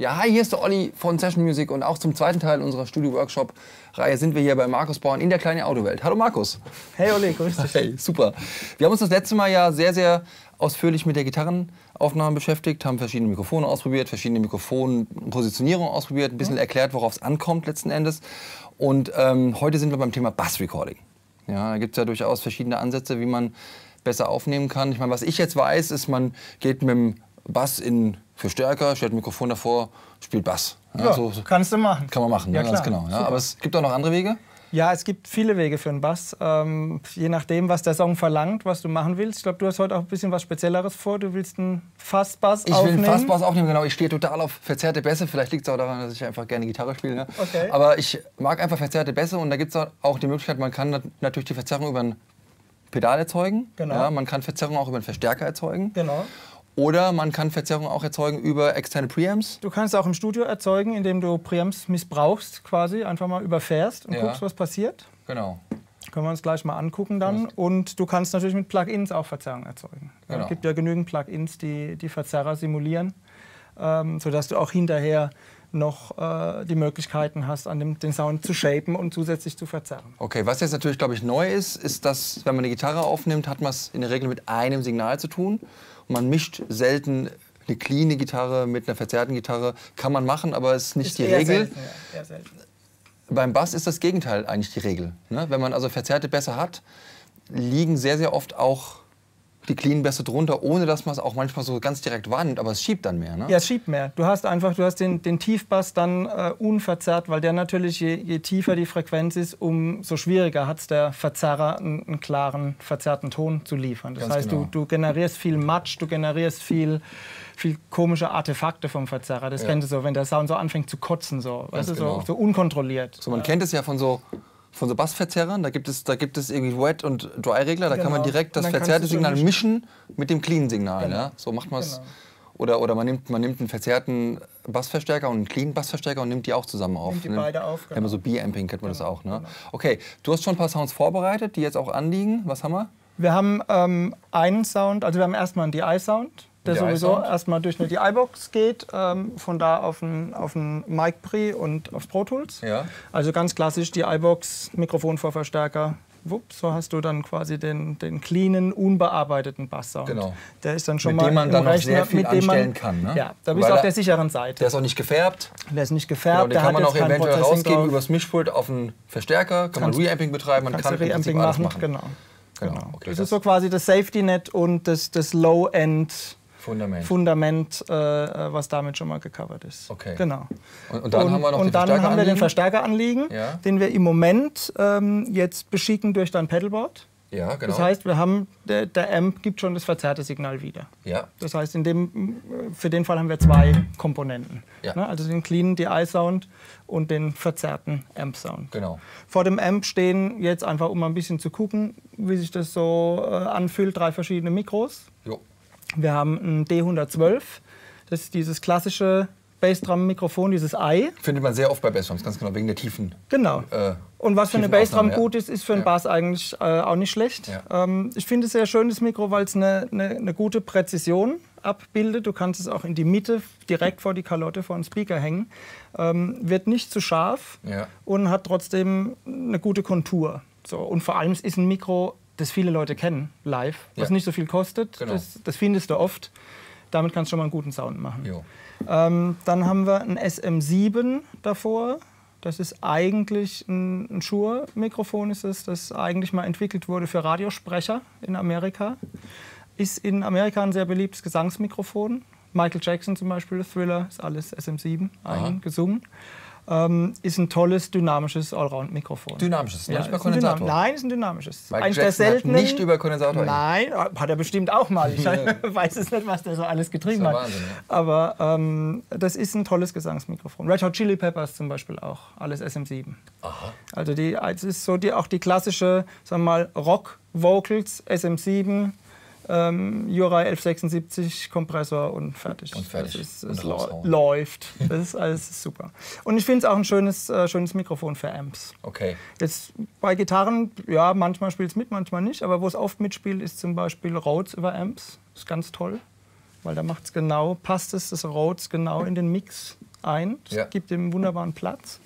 Ja, hi, hier ist der Olli von Session Music und auch zum zweiten Teil unserer Studio-Workshop-Reihe sind wir hier bei Markus Born in der kleinen Autowelt. Hallo Markus. Hey Olli, grüß dich. Hey, super. Wir haben uns das letzte Mal ja sehr, sehr ausführlich mit der Gitarrenaufnahme beschäftigt, haben verschiedene Mikrofone ausprobiert, verschiedene Mikrofonpositionierungen ausprobiert, ein bisschen erklärt, worauf es ankommt letzten Endes. Und heute sind wir beim Thema Bass-Recording. Ja, da gibt es ja durchaus verschiedene Ansätze, wie man besser aufnehmen kann. Ich meine, was ich jetzt weiß, ist, man geht mit dem Bass in Verstärker, stellt ein Mikrofon davor, spielt Bass. Ja, so kannst du machen. Kann man machen, ja, ganz genau. Ja, aber es gibt auch noch andere Wege? Ja, es gibt viele Wege für einen Bass, je nachdem, was der Song verlangt, was du machen willst. Ich glaube, du hast heute auch ein bisschen was Spezielleres vor. Du willst einen Fassbass aufnehmen. Ich will einen Fassbass aufnehmen, genau. Ich stehe total auf verzerrte Bässe. Vielleicht liegt es auch daran, dass ich einfach gerne Gitarre spiele. Ne? Okay. Aber ich mag einfach verzerrte Bässe und da gibt es auch die Möglichkeit, man kann natürlich die Verzerrung über ein Pedal erzeugen. Genau. Ja, man kann Verzerrung auch über einen Verstärker erzeugen. Genau. Oder man kann Verzerrung auch erzeugen über externe Preamps. Du kannst auch im Studio erzeugen, indem du Preamps missbrauchst, quasi einfach mal überfährst und Ja. guckst, was passiert. Genau. Können wir uns gleich mal angucken dann. Und du kannst natürlich mit Plugins auch Verzerrung erzeugen. Genau. Es gibt ja genügend Plugins, die Verzerrer simulieren, sodass du auch hinterher noch die Möglichkeiten hast, den Sound zu shapen und zusätzlich zu verzerren. Okay, was jetzt natürlich, glaube ich, neu ist, ist, dass, wenn man eine Gitarre aufnimmt, hat man es in der Regel mit einem Signal zu tun. Und man mischt selten eine cleane Gitarre mit einer verzerrten Gitarre. Kann man machen, aber es ist nicht die Regel. Selten, ja, eher selten. Beim Bass ist das Gegenteil eigentlich die Regel. Ne? Wenn man also verzerrte Bässe hat, liegen sehr, sehr oft auch die cleanen Bässe drunter, ohne dass man es auch manchmal so ganz direkt wahrnimmt, aber es schiebt dann mehr. Ne? Ja, es schiebt mehr. Du hast den Tiefbass dann unverzerrt, weil der natürlich, je tiefer die Frequenz ist, umso schwieriger hat es der Verzerrer, einen klaren, verzerrten Ton zu liefern. Das Ganz heißt, genau. du generierst viel Matsch, du generierst viel komische Artefakte vom Verzerrer. Das kennst du so, wenn der Sound so anfängt zu kotzen, so, weißt du, genau. so unkontrolliert. So, man kennt es ja von so Bassverzerrern, da gibt es irgendwie Wet- und Dry-Regler, da kann man Genau. direkt das Und dann kannst verzerrte du so Signal mischen. mischen mit dem cleanen Signal. Genau. Ja? So macht man es. Genau. Oder man nimmt einen verzerrten Bassverstärker und einen cleanen Bassverstärker und nimmt die auch zusammen auf. Nimmt die beide auf, Wenn man genau. so B-Amping kennt man das auch. Ne? genau. Okay, du hast schon ein paar Sounds vorbereitet, die jetzt auch anliegen. Was haben wir? Wir haben einen Sound, also wir haben erstmal einen DI-Sound, der sowieso DI-Sound? erstmal durch eine DI-Box geht, von da auf einen Mic Pre und auf Pro Tools. Ja. Also ganz klassisch DI-Box, Mikrofon vor Verstärker. Wupp, so hast du dann quasi den cleanen, unbearbeiteten Basssound. Genau. Der ist dann schon Mit mal dem man im dann noch Rechner, sehr viel mit dem man, anstellen kann. Ne? Ja, da bist du Weil auf der sicheren Seite. Der ist auch nicht gefärbt. Der ist nicht Genau, gefärbt, den der kann hat man jetzt auch kein eventuell Processing rausgeben drauf. übers Mischpult auf einen Verstärker. Kann man Reamping betreiben, man Kannst kann du im Prinzip Reamping alles machen, machen. genau. Okay, Das ist so quasi das Safety-Net und das Low-End Fundament. was damit schon mal gecovert ist. Okay. Genau. Und dann haben wir noch den und dann Verstärker haben wir den anliegen. Verstärker anliegen, Ja. den wir im Moment jetzt beschicken durch dein Pedalboard. Ja, genau. Das heißt, wir haben, der Amp gibt schon das verzerrte Signal wieder. Ja. Das heißt, für den Fall haben wir zwei Komponenten. Ja. Ne? Also den cleanen DI-Sound und den verzerrten Amp-Sound. Genau. Vor dem Amp stehen jetzt einfach, um mal ein bisschen zu gucken, wie sich das so anfühlt, 3 verschiedene Mikros. Jo. Wir haben ein D112, das ist dieses klassische Bassdrum-Mikrofon, dieses Ei. Findet man sehr oft bei Bassdrums, ganz genau, wegen der Tiefen. Genau. Und was für eine tiefen Bassdrum Aufnahme, ja. gut ist, ist für einen Ja. Bass eigentlich auch nicht schlecht. Ja. Ich finde es sehr schön, das Mikro, weil es eine gute Präzision abbildet. Du kannst es auch in die Mitte, direkt vor die Kalotte, vor den Speaker hängen. Wird nicht zu scharf Ja. und hat trotzdem eine gute Kontur. So. Und vor allem es ist ein Mikro, das viele Leute kennen, live, was Ja. nicht so viel kostet. Genau. Das findest du oft. Damit kannst du schon mal einen guten Sound machen. Jo. Dann haben wir ein SM7 davor. Das ist eigentlich ein Shure-Mikrofon, das eigentlich mal entwickelt wurde für Radiosprecher in Amerika. Ist in Amerika ein sehr beliebtes Gesangsmikrofon. Michael Jackson zum Beispiel, Thriller, ist alles SM7 gesungen. Ist ein tolles, dynamisches Allround-Mikrofon. Dynamisches, Ja, nicht über ist ein Kondensator. Nein, ist ein dynamisches. Michael Eigentlich der Jackson hat seltenen. nicht über Kondensator. Nein, hat er bestimmt auch mal. Ich weiß es nicht, was der so alles getrieben Das ist hat. ja Wahnsinn, ja. Aber das ist ein tolles Gesangsmikrofon. Red Hot Chili Peppers zum Beispiel auch, alles SM7. Aha. Also es ist so auch die klassische, sagen wir mal, Rock-Vocals, SM7, Juray 1176, Kompressor und fertig. Und fertig. Es Und raushauen. läuft. Das ist alles super. Und ich finde es auch ein schönes Mikrofon für Amps. Okay. Jetzt bei Gitarren, ja, manchmal spielt es mit, manchmal nicht. Aber wo es oft mitspielt, ist zum Beispiel Rhodes über Amps. Das ist ganz toll, weil da passt das Rhodes genau in den Mix ein. Das Ja. gibt ihm einen wunderbaren Platz.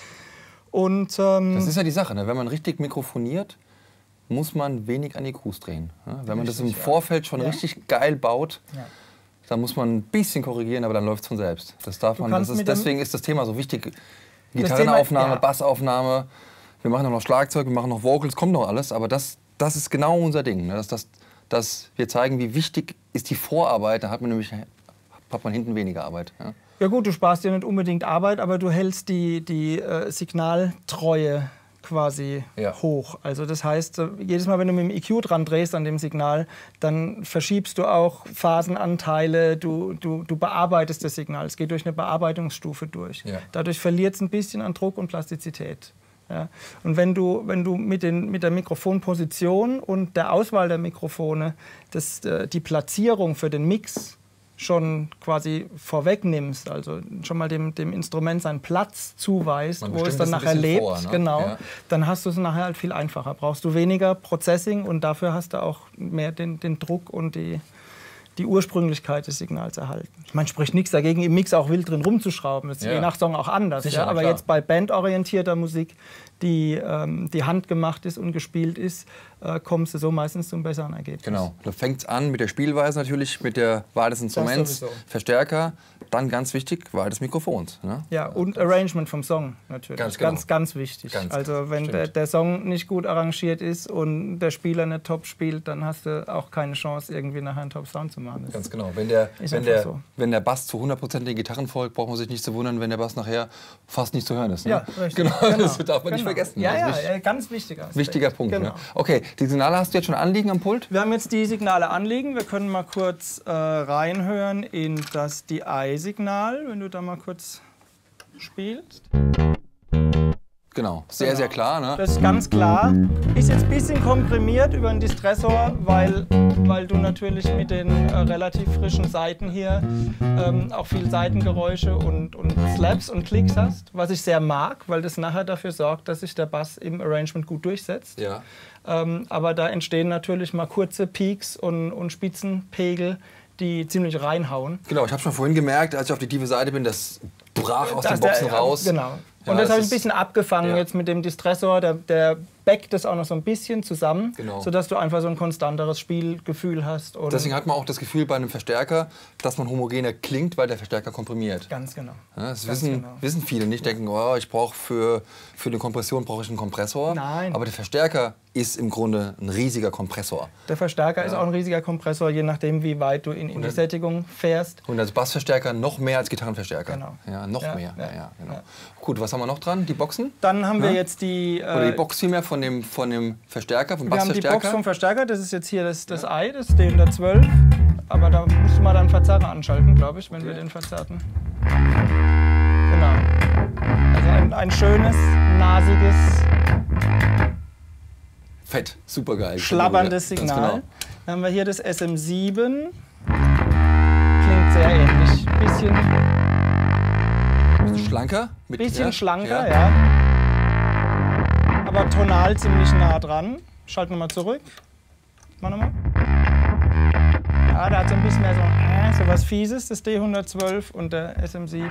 Und, das ist ja die Sache, ne? Wenn man richtig mikrofoniert, muss man wenig an die EQs drehen. Ne? Wenn man das im Vorfeld schon richtig geil baut, dann muss man ein bisschen korrigieren, aber dann läuft es von selbst. Das darf man, deswegen ist das Thema so wichtig. Gitarrenaufnahme, Bassaufnahme, wir machen auch noch Schlagzeug, wir machen noch Vocals, kommt noch alles, aber das ist genau unser Ding. Ne? Dass wir zeigen, wie wichtig ist die Vorarbeit, da hat man hinten weniger Arbeit. Ja? Ja gut, du sparst dir nicht unbedingt Arbeit, aber du hältst die Signaltreue quasi hoch. Also das heißt, jedes Mal, wenn du mit dem EQ dran drehst an dem Signal, dann verschiebst du auch Phasenanteile, du bearbeitest das Signal. Es geht durch eine Bearbeitungsstufe durch. Ja. Dadurch verliert es ein bisschen an Druck und Plastizität. Ja. Und wenn du mit der Mikrofonposition und der Auswahl der Mikrofone die Platzierung für den Mix schon quasi vorwegnimmst, also schon mal dem Instrument seinen Platz zuweist, wo es dann nachher lebt, dann hast du es nachher halt viel einfacher. Brauchst du weniger Processing und dafür hast du auch mehr den Druck und die Ursprünglichkeit des Signals erhalten. Ich meine, spricht nichts dagegen, im Mix auch wild drin rumzuschrauben. Das ist je nach Song auch anders. Sicher, aber jetzt bei bandorientierter Musik, die handgemacht ist und gespielt ist, kommst du so meistens zum besseren Ergebnis. Genau. Da fängt es an mit der Spielweise natürlich, mit der Wahl des Instruments, Verstärker, dann ganz wichtig, Wahl des Mikrofons. Ne? Ja, und Arrangement vom Song natürlich. Ganz wichtig. Also wenn der Song nicht gut arrangiert ist und der Spieler nicht top spielt, dann hast du auch keine Chance, irgendwie nachher einen Top-Sound zu machen. Ganz genau. Wenn der Bass zu 100% den Gitarren folgt, braucht man sich nicht zu wundern, wenn der Bass nachher fast nicht zu hören ist. Ne? Ja, richtig. Genau. Das darf man nicht vergessen. Ja, ganz wichtiger Aspekt. Wichtiger Punkt. Genau. Ne? Okay, die Signale hast du jetzt schon anliegen am Pult? Wir haben jetzt die Signale anliegen. Wir können mal kurz reinhören in das DI-Signal, wenn du da mal kurz spielst. Genau, sehr klar. Ne? Das ist ganz klar. Ist jetzt ein bisschen komprimiert über den Distressor, weil du natürlich mit den relativ frischen Saiten hier auch viel Seitengeräusche und Slaps und Klicks hast, was ich sehr mag, weil das nachher dafür sorgt, dass sich der Bass im Arrangement gut durchsetzt. Ja. Aber da entstehen natürlich mal kurze Peaks und Spitzenpegel, die ziemlich reinhauen. Genau, ich habe schon vorhin gemerkt, als ich auf die tiefe Seite bin, das brach aus den Boxen raus. Genau. Und das habe ich ein bisschen abgefangen jetzt mit dem Distressor. Der backt das auch noch so ein bisschen zusammen, sodass du einfach so ein konstanteres Spielgefühl hast. Und deswegen hat man auch das Gefühl bei einem Verstärker, dass man homogener klingt, weil der Verstärker komprimiert. Ganz genau. Ja, das wissen viele nicht. Denken, ich brauche für die Kompression brauche ich einen Kompressor. Nein. Aber der Verstärker ist im Grunde ein riesiger Kompressor. Der Verstärker ist auch ein riesiger Kompressor, je nachdem, wie weit du in die Sättigung fährst. Und als Bassverstärker noch mehr als Gitarrenverstärker. Genau. Ja, noch mehr. Genau. Ja. Gut, was haben wir noch dran? Die Boxen? Dann haben wir jetzt die... Oder die Box vielmehr von dem Verstärker, vom Bassverstärker. Wir haben die Box vom Verstärker, das ist jetzt hier das I, das D112. Aber da müssen wir dann Verzerrer anschalten, glaube ich, wenn wir den verzerrten. Genau. Also ein schönes, nasiges... Fett, super geil. Schlabberndes Signal. Genau. Dann haben wir hier das SM7. Klingt sehr ähnlich. Bisschen schlanker? Bisschen schlanker, ja. Aber tonal ziemlich nah dran. Schalten wir mal zurück. Mach nochmal. Ja, da hat so ein bisschen mehr so was Fieses, das D112 und der SM7.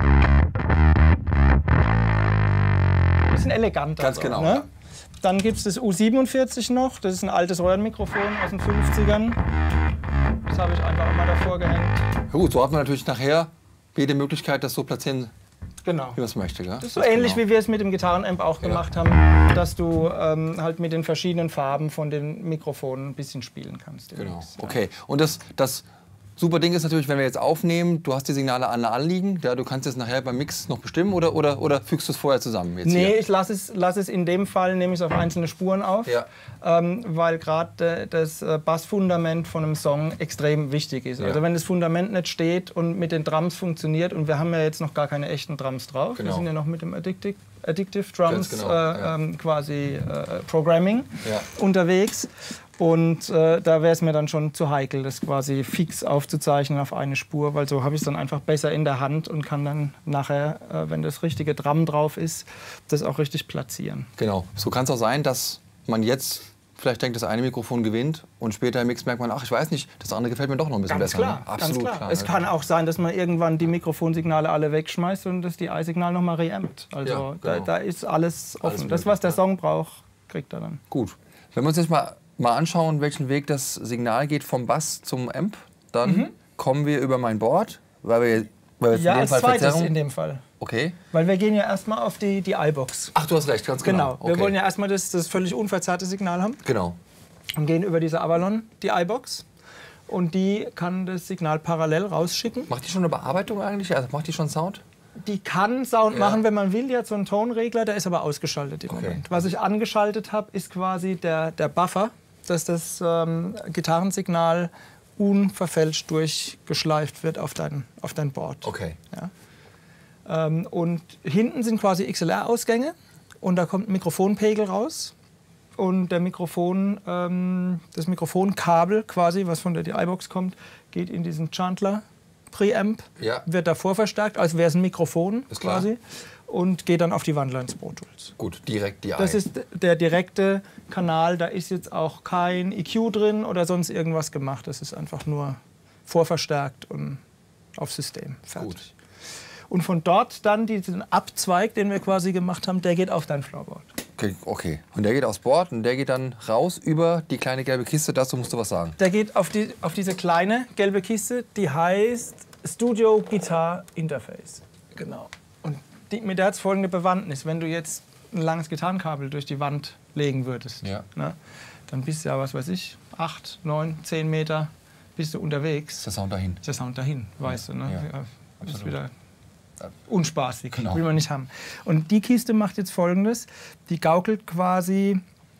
Bisschen eleganter. Ganz genau. Ne? Dann gibt es das U47 noch. Das ist ein altes Röhrenmikrofon aus den 50ern. Das habe ich einfach mal davor gehängt. Gut, so hat man natürlich nachher jede Möglichkeit, das so platzieren, wie man es möchte. Gell? Das ist so ähnlich, wie wir es mit dem Gitarrenamp auch gemacht haben, dass du halt mit den verschiedenen Farben von den Mikrofonen ein bisschen spielen kannst. Genau, okay. Und das super Ding ist natürlich, wenn wir jetzt aufnehmen, du hast die Signale alle anliegen, du kannst es nachher beim Mix noch bestimmen oder fügst du es vorher zusammen? Jetzt nee, hier? Ich lasse es in dem Fall, nehme ich es auf einzelne Spuren auf, weil gerade das Bassfundament von einem Song extrem wichtig ist. Ja. Also wenn das Fundament nicht steht und mit den Drums funktioniert, und wir haben ja jetzt noch gar keine echten Drums drauf, wir sind ja noch mit dem Addictive Drums quasi Programming unterwegs. Und da wäre es mir dann schon zu heikel, das quasi fix aufzuzeichnen auf eine Spur, weil so habe ich es dann einfach besser in der Hand und kann dann nachher, wenn das richtige Drum drauf ist, das auch richtig platzieren. Genau. So kann es auch sein, dass man jetzt vielleicht denkt, das eine Mikrofon gewinnt und später im Mix merkt man, ach, ich weiß nicht, das andere gefällt mir doch noch ein bisschen besser. Klar, ne? Absolut ganz klar. Es kann auch sein, dass man irgendwann die Mikrofonsignale alle wegschmeißt und das DI-Signal nochmal reampt. Also Ja, genau. da ist alles offen. Alles Das, was der Song braucht, kriegt er dann. Gut. Wenn wir uns jetzt mal anschauen, welchen Weg das Signal geht vom Bass zum Amp, dann kommen wir über mein Board, weil wir jetzt Ja, in dem als Fall zweites Verzerrung. in dem Fall. Okay. Weil wir gehen ja erstmal auf die iBox. Ach, du hast recht, ganz Genau. genau. Wir wollen ja erstmal das völlig unverzerrte Signal haben Genau. und gehen über diese Avalon, die iBox. Und die kann das Signal parallel rausschicken. Macht die schon eine Bearbeitung eigentlich? Also macht die schon Sound? Die kann Sound machen, wenn man will. Die hat so einen Tonregler, der ist aber ausgeschaltet im Okay. Moment. Was ich angeschaltet habe, ist quasi der Buffer, dass das Gitarrensignal unverfälscht durchgeschleift wird auf dein Board. Okay. Ja. Und hinten sind quasi XLR-Ausgänge und da kommt ein Mikrofonpegel raus. Und das Mikrofonkabel quasi, was von der DI-Box kommt, geht in diesen Chandler Preamp, Ja. wird davor verstärkt, als wäre es ein Mikrofon Ist klar. quasi, und geht dann auf die Wandler ins Pro Tools. Gut, direkt die Das ist der direkte Kanal, da ist jetzt auch kein EQ drin oder sonst irgendwas gemacht. Das ist einfach nur vorverstärkt und auf System. Fertig. Gut. Und von dort dann diesen Abzweig, den wir quasi gemacht haben, der geht auf dein Floorboard. Okay. Und der geht aufs Board und der geht dann raus über die kleine gelbe Kiste. Dazu musst du was sagen. Der geht auf diese kleine gelbe Kiste, die heißt Studio Guitar Interface. Genau. Und mit der hat es folgende Bewandtnis. Wenn du jetzt ein langes Gitarrenkabel durch die Wand legen würdest, Ja. ne, dann bist du ja, was weiß ich, 8, 9, 10 Meter bist du unterwegs. Ist der Sound dahin? Ist der Sound dahin, weißt du. Ne? Ja, Ja, ist absolut. wieder unspaßig, Genau. will man nicht haben. Und die Kiste macht jetzt Folgendes. Die gaukelt quasi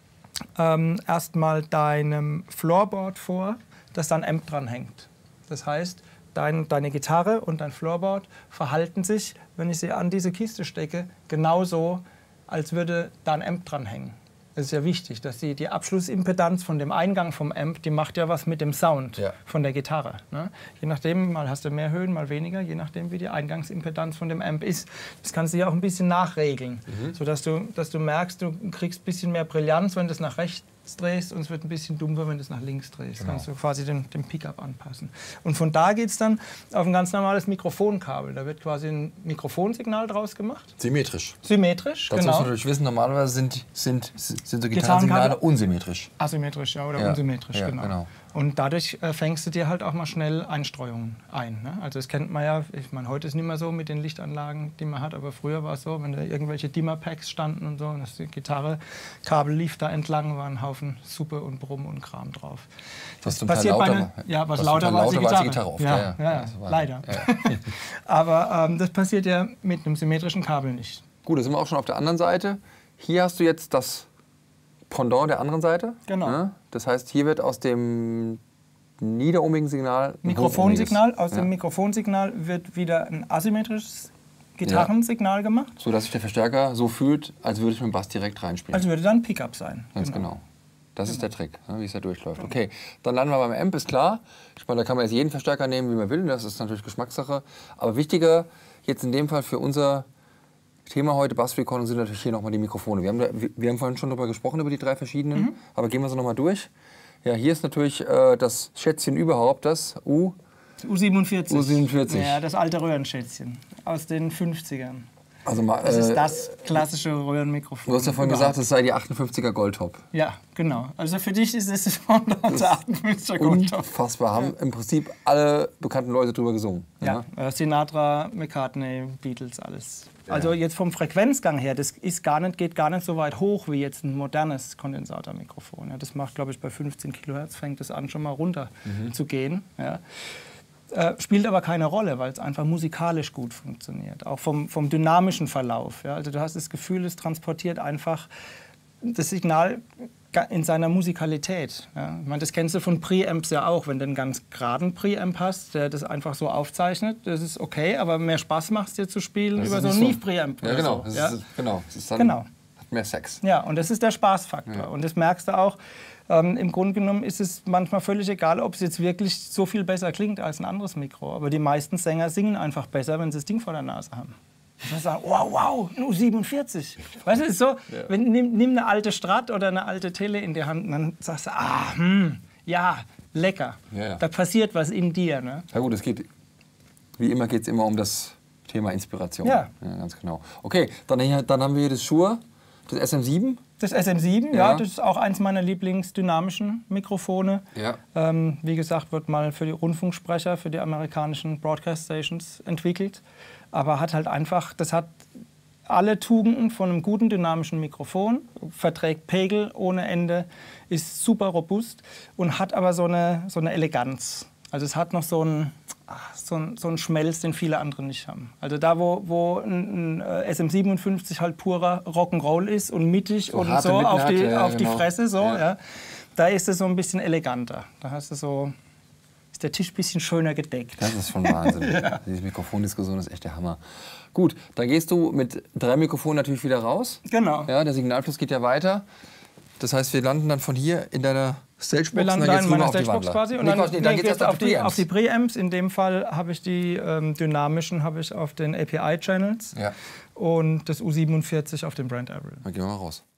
erstmal deinem Floorboard vor, dass da ein Amp dran hängt. Das heißt, deine Gitarre und dein Floorboard verhalten sich, wenn ich sie an diese Kiste stecke, genauso, als würde da ein Amp dran hängen. Das ist ja wichtig, dass die Abschlussimpedanz von dem Eingang vom Amp, die macht ja was mit dem Sound von der Gitarre. Ne? Je nachdem, mal hast du mehr Höhen, mal weniger, je nachdem, wie die Eingangsimpedanz von dem Amp ist. Das kannst du ja auch ein bisschen nachregeln, sodass du merkst, du kriegst ein bisschen mehr Brillanz, wenn du es nach rechts drehst, und es wird ein bisschen dumpfer, wenn du es nach links drehst. Genau. Kannst du quasi den Pickup anpassen. Und von da geht es dann auf ein ganz normales Mikrofonkabel. Da wird quasi ein Mikrofonsignal draus gemacht. Symmetrisch. Symmetrisch, Dazu muss genau. man natürlich wissen, normalerweise sind so Gitarrensignale unsymmetrisch. Asymmetrisch, ja, oder Ja, unsymmetrisch, ja, genau. genau. Und dadurch fängst du dir halt auch mal schnell Einstreuungen ein. Ne? Also das kennt man ja, ich meine, heute ist es nicht mehr so mit den Lichtanlagen, die man hat, aber früher war es so, wenn da irgendwelche Dimmer-Packs standen und so, und das Gitarre-Kabel lief da entlang, war ein Haufen Suppe und Brumm und Kram drauf. Was zum passiert Teil lauter bei war. Ja, was zum lauter Teil war als die lauter Gitarre. oft. Ja, Das war- leider. Ja. Aber das passiert ja mit einem symmetrischen Kabel nicht. Gut, da sind wir auch schon auf der anderen Seite. Hier hast du jetzt das Pendant der anderen Seite. Genau. Ne? Das heißt, hier wird aus dem niederohmigen Signal ein Mikrofonsignal, aus hochohmiges. dem Mikrofonsignal wird wieder ein asymmetrisches Gitarrensignal gemacht. So dass sich der Verstärker so fühlt, als würde ich mit dem Bass direkt reinspielen. Also würde dann ein Pickup sein. Ganz genau. Das ist der Trick, ne, wie es da durchläuft. Okay, dann landen wir beim Amp, ist klar. Ich meine, da kann man jetzt jeden Verstärker nehmen, wie man will. Das ist natürlich Geschmackssache. Aber wichtiger jetzt in dem Fall für unser Thema heute, Bass-Recording, sind natürlich hier nochmal die Mikrofone. Wir haben vorhin schon darüber gesprochen, über die drei verschiedenen. Aber gehen wir sie nochmal durch. Ja, hier ist natürlich das Schätzchen überhaupt, das U47. U47. Ja, das alte Röhrenschätzchen aus den 50ern. Also mal, Das ist das klassische Röhrenmikrofon. Du hast ja vorhin gesagt, es sei die 58er Goldtop. Ja, genau. Also für dich ist es von der 58er Goldtop. Unfassbar. Haben im Prinzip alle bekannten Leute drüber gesungen. Ja, Sinatra, McCartney, Beatles, alles. Also jetzt vom Frequenzgang her, das ist geht gar nicht so weit hoch wie jetzt ein modernes Kondensatormikrofon. Ja, das macht, glaube ich, bei 15 Kilohertz fängt es an, schon mal runter zu gehen. Ja. Spielt aber keine Rolle, weil es einfach musikalisch gut funktioniert. Auch vom dynamischen Verlauf. Ja. Also du hast das Gefühl, es transportiert einfach das Signal in seiner Musikalität. Ja. Ich meine, das kennst du von Preamps ja auch. Wenn du einen ganz geraden Preamp hast, der das einfach so aufzeichnet, das ist okay, aber mehr Spaß macht es dir zu spielen Das über ist so nicht einen so. Neve-Preamp. Ja, genau. So. Das Ja. ist, genau. Das ist dann, Genau. hat mehr Sex. Ja, und das ist der Spaßfaktor. Ja. Und das merkst du auch. Im Grunde genommen ist es manchmal völlig egal, ob es jetzt wirklich so viel besser klingt als ein anderes Mikro. Aber die meisten Sänger singen einfach besser, wenn sie das Ding vor der Nase haben. Ich würde sagen, wow, ein U47. Weißt du, ist so, nimm eine alte Strat oder eine alte Tele in die Hand und dann sagst du, ja, lecker. Ja. Da passiert was in dir. Ne? Ja gut, wie immer geht es immer um das Thema Inspiration. Ja. Ganz genau. Okay, dann haben wir hier das Shure, das SM7. Das SM7, ja, das ist auch eins meiner Lieblingsdynamischen Mikrofone. Ja. Wie gesagt, wird mal für die Rundfunksprecher, für die amerikanischen Broadcast Stations entwickelt. Aber hat halt einfach, das hat alle Tugenden von einem guten dynamischen Mikrofon, verträgt Pegel ohne Ende, ist super robust und hat aber so eine Eleganz. Also es hat noch so einen Schmelz, den viele andere nicht haben. Also da, wo ein SM57 halt purer Rock'n'Roll ist und mittig so und so auf die Fresse, da ist es so ein bisschen eleganter. Da hast du ist der Tisch ein bisschen schöner gedeckt. Das ist schon Wahnsinn. Diese Mikrofondiskussion ist echt der Hammer. Gut, dann gehst du mit 3 Mikrofonen natürlich wieder raus. Genau. Ja, der Signalfluss geht ja weiter. Das heißt, wir landen dann von hier in deiner Stagebox. Wir landen dann in meiner Stagebox quasi. Und dann geht es auf die Preamps. In dem Fall habe ich die dynamischen auf den API-Channels und das U47 auf den Brand Averill. Dann gehen wir mal raus.